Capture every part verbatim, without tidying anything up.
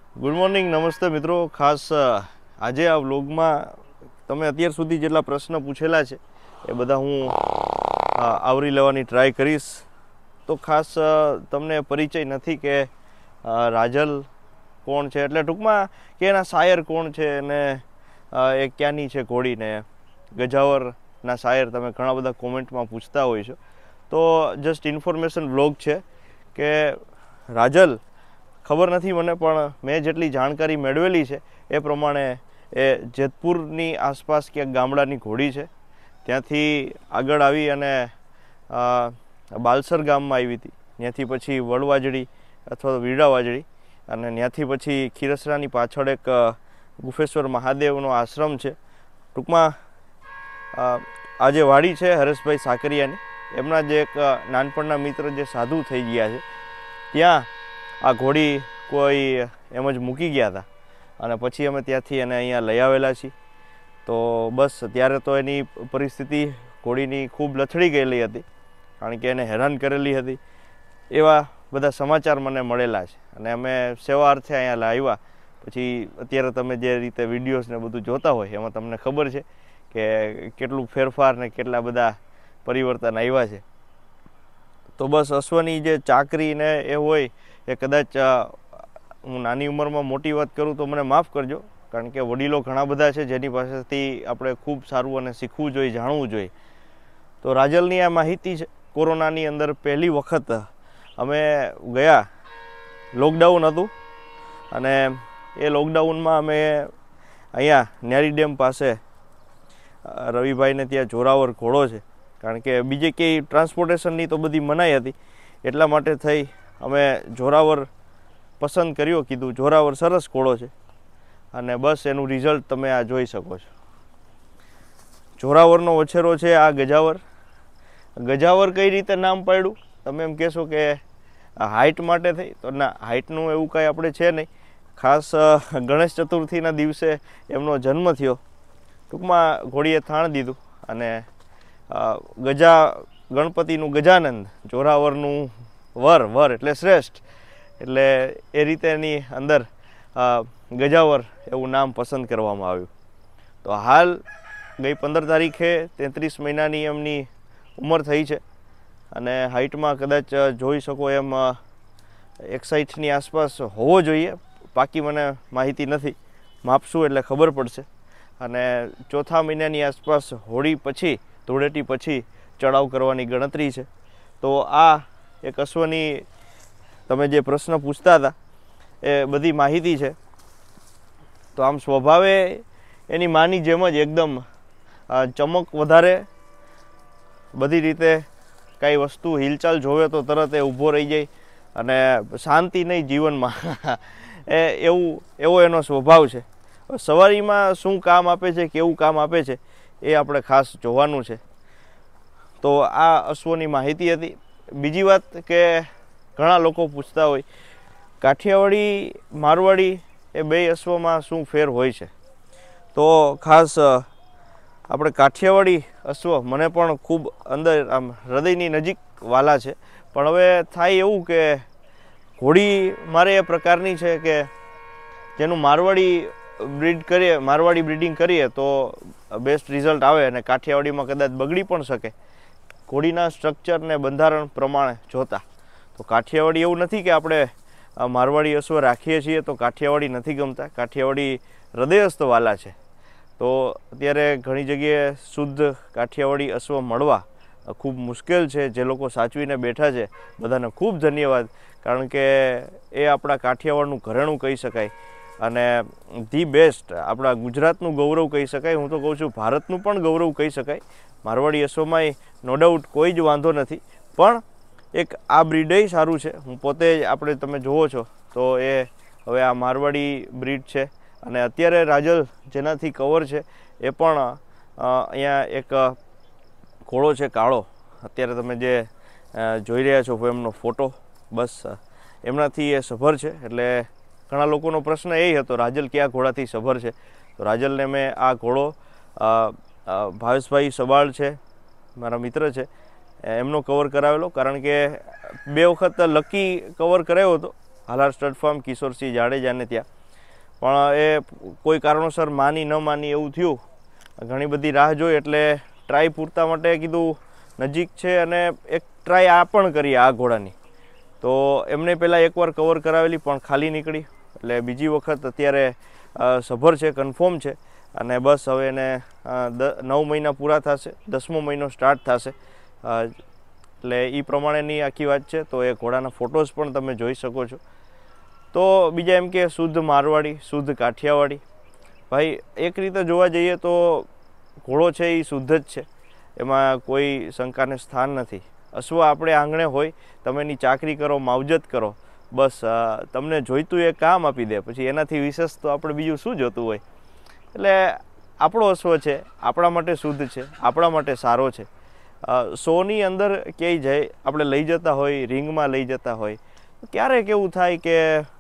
Good morning, નમસ્તે મિત્રો. ખાસ આજે આ વ્લોગમાં તમે અત્યાર સુધી જેટલા પ્રશ્ન પૂછેલા છે એ બધા હું આવરી લેવાની ટ્રાય કરીશ. તો ખાસ તમને પરિચય નથી કે રાજલ કોણ છે, એટલે ટૂંકમાં કે એના શાયર કોણ છે અને એ ક્યાંની છે ઘોડીને ગજાવરના શાયર તમે ઘણા બધા કોમેન્ટમાં પૂછતા હોય છો. તો જસ્ટ ઇન્ફોર્મેશન વ્લોગ છે કે રાજલ ખબર નથી મને, પણ મેં જેટલી જાણકારી મેળવેલી છે એ પ્રમાણે એ જેતપુરની આસપાસ ક્યાંક ગામડાની ઘોડી છે. ત્યાંથી આગળ આવી અને બાલસર ગામમાં આવી હતી, ત્યાંથી પછી વડવાજડી અથવા તો વીરડાવાજડી, અને ત્યાંથી પછી ખીરસરાની પાછળ એક ગુફેશ્વર મહાદેવનો આશ્રમ છે. ટૂંકમાં આ જે વાડી છે હરેશભાઈ સાકરિયાની, એમના જે એક નાનપણના મિત્ર જે સાધુ થઈ ગયા છે, ત્યાં આ ઘોડી કોઈ એમ જ મૂકી ગયા હતા અને પછી અમે ત્યાંથી એને અહીંયા લઈ આવેલા છીએ. તો બસ ત્યારે તો એની પરિસ્થિતિ ઘોડીની ખૂબ લથડી ગયેલી હતી, કારણ કે એને હેરાન કરેલી હતી. એવા બધા સમાચાર મને મળેલા છે અને અમે સેવા અર્થે અહીંયા લાવ્યા. પછી અત્યારે તમે જે રીતે વિડીયોઝ ને બધું જોતા હોય એમાં તમને ખબર છે કે કેટલું ફેરફાર ને કેટલા બધા પરિવર્તન આવ્યા છે. તો બસ અશ્વની જે ચાકરી ને એ હોય એ કદાચ હું નાની ઉંમરમાં મોટી વાત કરું તો મને માફ કરજો, કારણ કે વડીલો ઘણા બધા છે જેની પાસેથી આપણે ખૂબ સારું અને શીખવું જોઈએ, જાણવું જોઈએ. તો રાજલની આ માહિતી છે. કોરોનાની અંદર પહેલી વખત અમે ગયા, લોકડાઉન હતું અને એ લોકડાઉનમાં અમે અહીંયા ન્યારી ડેમ પાસે રવિભાઈને ત્યાં જોરાવર ઘોડો છે, કારણ કે બીજે ક્યાંય ટ્રાન્સપોર્ટેશનની તો બધી મનાઈ હતી, એટલા માટે થઈ અમે જોરાવર પસંદ કર્યો. કીધું જોરાવર સરસ ઘોડો છે અને બસ એનું રિઝલ્ટ તમે આ જોઈ શકો છો. જોરાવરનો વછેરો છે આ ગજાવર. ગજાવર કઈ રીતે નામ પાડ્યું તમે એમ કહેશો કે હાઇટ માટે થઈ, તો ના, હાઇટનું એવું કાંઈ આપણે છે નહીં. ખાસ ગણેશ ચતુર્થીના દિવસે એમનો જન્મ થયો. ટૂંકમાં ઘોડીએ થાણ દીધું અને ગજા ગણપતિનું ગજાનંદ, જોરાવરનું વર, વર એટલે શ્રેષ્ઠ, એટલે એ રીતે એની અંદર ગજાવર એવું નામ પસંદ કરવામાં આવ્યું. તો હાલ ગઈ પંદર તારીખે તેત્રીસ મહિનાની એમની ઉંમર થઈ છે અને હાઇટમાં કદાચ જોઈ શકો એમ એકસાઠની આસપાસ હોવો જોઈએ. બાકી મને માહિતી નથી, માપશું એટલે ખબર પડશે. અને ચોથા મહિનાની આસપાસ હોળી પછી, ધૂળેટી પછી ચડાવ કરવાની ગણતરી છે. તો આ એક અશ્વની તમે જે પ્રશ્ન પૂછતા હતા એ બધી માહિતી છે. તો આમ સ્વભાવે એની માની જેમ જ એકદમ ચમક વધારે, બધી રીતે કાંઈ વસ્તુ હિલચાલ જોવે તો તરત એ ઊભો રહી જાય અને શાંતિ નહીં જીવનમાં એ એવું એવો એનો સ્વભાવ છે. સવારીમાં શું કામ આપે છે, કેવું કામ આપે છે એ આપણે ખાસ જોવાનું છે. તો આ અશ્વની માહિતી હતી. બીજી વાત કે ઘણા લોકો પૂછતા હોય કાઠિયાવાડી મારવાડી એ બે અશ્વમાં શું ફેર હોય છે. તો ખાસ આપણે કાઠિયાવાડી અશ્વ મને પણ ખૂબ અંદર આમ હૃદયની નજીક વાલા છે, પણ હવે થાય એવું કે ઘોડી મારે એ પ્રકારની છે કે જેનું મારવાડી બ્રીડ કરીએ, મારવાડી બ્રીડિંગ કરીએ તો બેસ્ટ રિઝલ્ટ આવે અને કાઠિયાવાડીમાં કદાચ બગડી પણ શકે ઘોડીના સ્ટ્રક્ચર ને બંધારણ પ્રમાણે જોતા. તો કાઠિયાવાડી એવું નથી કે આપણે મારવાડી અશ્વ રાખીએ છીએ તો કાઠિયાવાડી નથી ગમતા. કાઠિયાવાડી હૃદયસ્થ વાલા છે. તો અત્યારે ઘણી જગ્યાએ શુદ્ધ કાઠિયાવાડી અશ્વ મળવા ખૂબ મુશ્કેલ છે. જે લોકો સાચવીને બેઠા છે બધાને ખૂબ ધન્યવાદ, કારણ કે એ આપણા કાઠિયાવાડનું ઘરેણું કહી શકાય અને ધી બેસ્ટ આપણા ગુજરાતનું ગૌરવ કહી શકાય. હું તો કહું છું ભારતનું પણ ગૌરવ કહી શકાય. મારવાડી અશ્વમાંય નો ડાઉટ કોઈ જ વાંધો નથી, પણ એક આ બ્રીડે સારું છે. હું પોતે આપણે તમે જુઓ છો તો એ હવે આ મારવાડી બ્રીડ છે અને અત્યારે રાજલ જેનાથી કવર છે એ પણ અહીંયા એક ઘોડો છે કાળો, અત્યારે તમે જે જોઈ રહ્યા છો એમનો ફોટો, બસ એમનાથી એ સભર છે. એટલે ઘણા લોકોનો પ્રશ્ન એ હતો રાજલ કયા ઘોડાથી સભર છે. તો રાજલને મેં આ ઘોડો ભાવેશભાઈ સબાળ છે, મારા મિત્ર છે, એમનો કવર કરાવેલો, કારણ કે બે વખત લકી કવર કરાવ્યો હતો હાલાર સ્ટડ ફાર્મ કિશોરસિંહ જાડેજાને ત્યાં. પણ એ કોઈ કારણોસર માની ન માની એવું થયું. ઘણી બધી રાહ જોઈ એટલે ટ્રાય પૂરતા માટે કીધું નજીક છે અને એક ટ્રાય આ પણ કરી આ ઘોડાની. તો એમને પહેલાં એકવાર કવર કરાવેલી પણ ખાલી નીકળી, એટલે બીજી વખત અત્યારે સભર છે, કન્ફર્મ છે. અને બસ હવે એને નવ મહિના પૂરા થશે, દસમો મહિનો સ્ટાર્ટ થશે, એટલે એ પ્રમાણેની આખી વાત છે. તો એ ઘોડાના ફોટોઝ પણ તમે જોઈ શકો છો. તો બીજા એમ કે શુદ્ધ મારવાડી, શુદ્ધ કાઠિયાવાડી. ભાઈ એક રીતે જોવા જઈએ તો ઘોડો છે એ શુદ્ધ જ છે, એમાં કોઈ શંકાને સ્થાન નથી. અશ્વ આપણે આંગણે હોય, તમે એની ચાકરી કરો, માવજત કરો, બસ તમને જોઈતું એ કામ આપી દે, પછી એનાથી વિશેષ તો આપણે બીજું શું જોતું હોય. એટલે આપણો અશ્વ છે, આપણા માટે શુદ્ધ છે, આપણા માટે સારો છે. શોની અંદર ક્યાંય જાય આપણે લઈ જતા હોય, રિંગમાં લઈ જતા હોય, ક્યારેક એવું થાય કે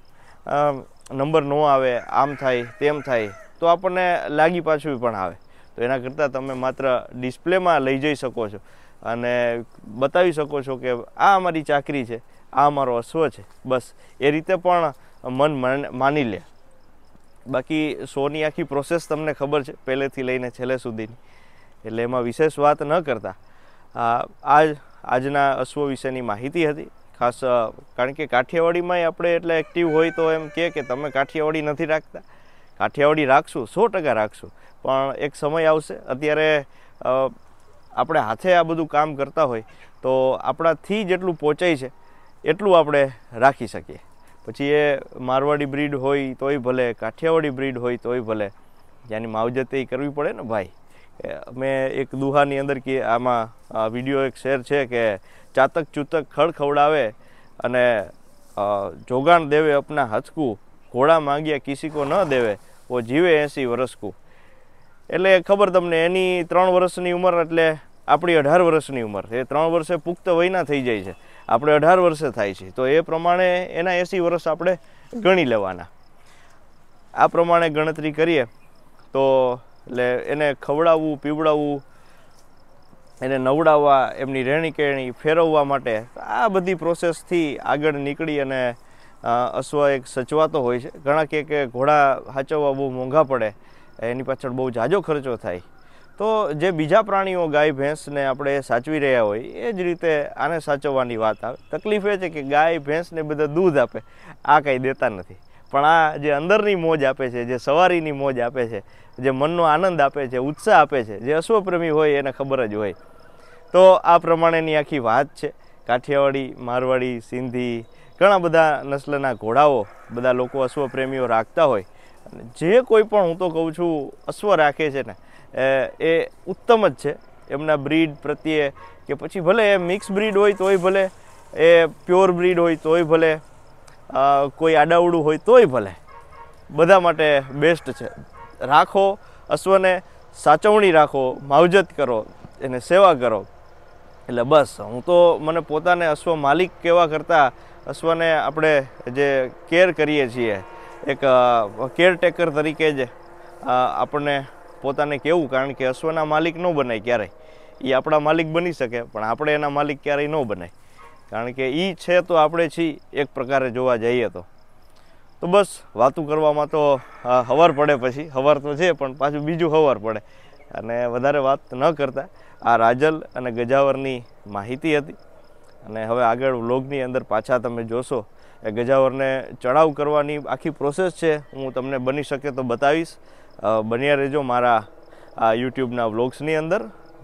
નંબર ન આવે, આમ થાય તેમ થાય, તો આપણને લાગી પાછું પણ આવે. તો એના કરતાં તમે માત્ર ડિસ્પ્લેમાં લઈ જઈ શકો છો અને બતાવી શકો છો કે આ અમારી ચાકરી છે, આ અમારો અશ્વ છે, બસ એ રીતે પણ મન માની લે. બાકી શોની આખી પ્રોસેસ તમને ખબર છે પહેલેથી લઈને છેલ્લે સુધીની, એટલે એમાં વિશેષ વાત ન કરતા આજ આજના અશ્વ વિશેની માહિતી હતી. ખાસ કારણ કે કાઠિયાવાડીમાંય આપણે એટલે એક્ટિવ હોય તો એમ કહે કે તમે કાઠિયાવાડી નથી રાખતા. કાઠિયાવાડી રાખશું, સો ટકા રાખશું, પણ એક સમય આવશે. અત્યારે આપણે હાથે આ બધું કામ કરતા હોય તો આપણાથી જેટલું પહોંચાય છે એટલું આપણે રાખી શકીએ. પછી એ મારવાડી બ્રીડ હોય તોય ભલે, કાઠિયાવાડી બ્રીડ હોય તોય ભલે, જેની માવજત એ કરવી પડે ને ભાઈ. મેં એક દુહાની અંદર કે આમાં વિડીયો એક શેર છે કે ચાતક ચૂતક ખડ ખવડાવે અને જોગાણ દેવે અપના હચકું, ઘોડા માંગ્યા કિસી કો ન દેવે વો જીવે એસી વરસકું. એટલે ખબર તમને, એની ત્રણ વર્ષની ઉંમર એટલે આપણી અઢાર વર્ષની ઉંમર. એ ત્રણ વર્ષે પુખ્ત વયના થઈ જાય છે, આપણે અઢાર વર્ષે થાય છે. તો એ પ્રમાણે એના એંસી વર્ષ આપણે ગણી લેવાના. આ પ્રમાણે ગણતરી કરીએ તો એટલે એને ખવડાવવું, પીવડાવવું, એને નવડાવવા, એમની રહેણી કહેણી ફેરવવા માટે આ બધી પ્રોસેસથી આગળ નીકળી અને અશ્વ એક સચવાતો હોય છે. ઘણા કહે કે ઘોડા સાચવવા બહુ મોંઘા પડે, એની પાછળ બહુ જાજો ખર્ચો થાય. તો જે બીજા પ્રાણીઓ ગાય ભેંસને આપણે સાચવી રહ્યા હોય એ જ રીતે આને સાચવવાની વાત આવે. તકલીફ એ છે કે ગાય ભેંસને બધા દૂધ આપે, આ કાંઈ દેતા નથી. પણ આ જે અંદરની મોજ આપે છે, જે સવારીની મોજ આપે છે, જે મનનો આનંદ આપે છે, ઉત્સાહ આપે છે, જે અશ્વપ્રેમી હોય એને ખબર જ હોય. તો આ પ્રમાણેની આખી વાત છે. કાઠિયાવાડી, મારવાડી, સિંધી, ઘણા બધા નસ્લના ઘોડાઓ બધા લોકો અશ્વપ્રેમીઓ રાખતા હોય. અને જે કોઈ પણ, હું તો કહું છું, અશ્વ રાખે છે ને એ ઉત્તમ જ છે. એમના બ્રીડ પ્રત્યે કે પછી ભલે એ મિક્સ બ્રીડ હોય તોય ભલે, એ પ્યોર બ્રીડ હોય તોય ભલે, કોઈ આડાવડું હોય તોય ભલે, બધા માટે બેસ્ટ છે. રાખો અશ્વને, સાચવણી રાખો, માવજત કરો, એને સેવા કરો. એટલે બસ હું તો મને પોતાને અશ્વ માલિક કહેવા કરતાં અશ્વને આપણે જે કેર કરીએ છીએ એક કેરટેકર તરીકે જ આપણને પોતાને કહેવું. કારણ કે અશ્વના માલિક ન બનાય ક્યારેય, એ આપણા માલિક બની શકે પણ આપણે એના માલિક ક્યારેય ન બનાય. કારણ કે એ છે તો આપણે છીએ એક પ્રકારે જોવા જઈએ તો. તો બસ વાતું કરવામાં તો હવાર પડે, પછી હવાર તો છે પણ પાછું બીજું હવાર પડે. અને વધારે વાત ન કરતા આ રાજલ અને ગજાવરની માહિતી હતી. અને હવે આગળ વ્લોગની અંદર પાછા તમે જોશો એ ગજાવરને ચડાવ કરવાની આખી પ્રોસેસ છે, હું તમને બની શકે તો બતાવીશ. બન્યા રહેજો મારા આ યુટ્યુબના વ્લોગ્સની અંદર.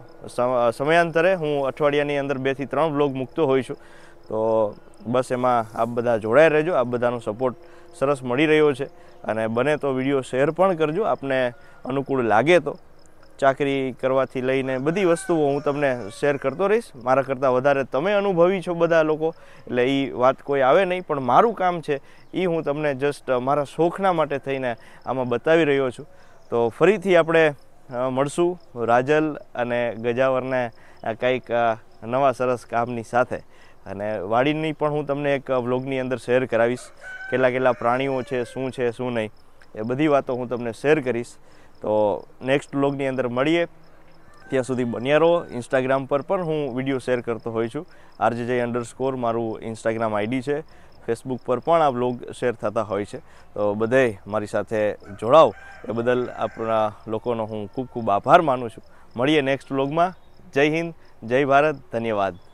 સમયાંતરે હું અઠવાડિયાની અંદર બેથી ત્રણ વ્લોગ મૂકતો હોઈ છું. તો બસ એમાં આપ બધા જોડાઈ રહેજો. આપ બધાનો સપોર્ટ સરસ મળી રહ્યો છે. અને બને તો વિડીયો શેર પણ કરજો, આપને અનુકૂળ લાગે તો. ચાકરી કરવાથી લઈને બધી વસ્તુઓ હું તમને શેર કરતો રહીશ. મારા કરતાં વધારે તમે અનુભવી છો બધા લોકો, એટલે એ વાત કોઈ આવે નહીં. પણ મારું કામ છે એ હું તમને જસ્ટ મારા શોખના માટે થઈને આમાં બતાવી રહ્યો છું. તો ફરીથી આપણે મળશું રાજલ અને ગજાવરને કંઈક નવા સરસ કામની સાથે. અને વાડીની પણ હું તમને એક વ્લોગની અંદર શેર કરાવીશ. કેટલા કેટલા પ્રાણીઓ છે, શું છે શું નહીં, એ બધી વાતો હું તમને શેર કરીશ. તો નેક્સ્ટ વ્લોગની અંદર મળીએ. ત્યાં સુધી બન્યા રહો. ઇન્સ્ટાગ્રામ પર પણ હું વિડીયો શેર કરતો હોઉં છું. આરજેજે અંડર સ્કોર મારું ઇન્સ્ટાગ્રામ આઈડી છે. ફેસબુક પર પણ આ બ્લોગ શેર થતા હોય છે. તો બધાય મારી સાથે જોડાઓ એ બદલ આપણા લોકોનો હું ખૂબ ખૂબ આભાર માનું છું. મળીએ નેક્સ્ટ બ્લોગમાં. જય હિન્દ, જય ભારત, ધન્યવાદ.